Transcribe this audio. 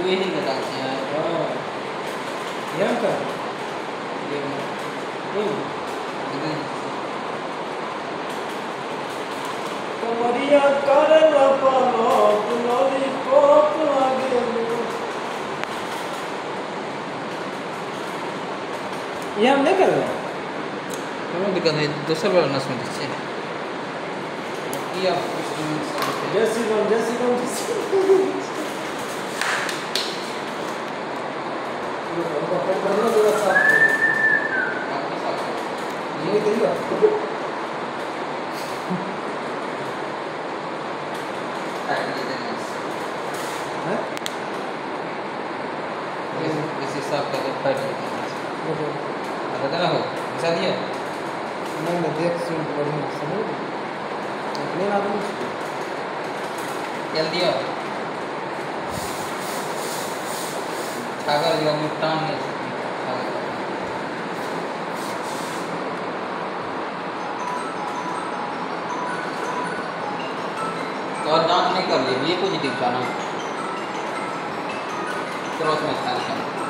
ये नहीं बताते हैं। हाँ यहाँ का कमरिया करला पलक लॉलीपॉप लागे ये हम नहीं कर रहे हैं। कौन दिक्कत है दूसरा वाला नस में दीजिए या जैसी कौन ये देगा इस हिसाब का तो फाइट ना हो ऐसा दिया नहीं देख सुन बढ़िया समझ अपने आदमी चल दिया छागर जो हम टांग नहीं तो और जांच नहीं कर ली ये पॉजिटिव था ना क्रॉस में था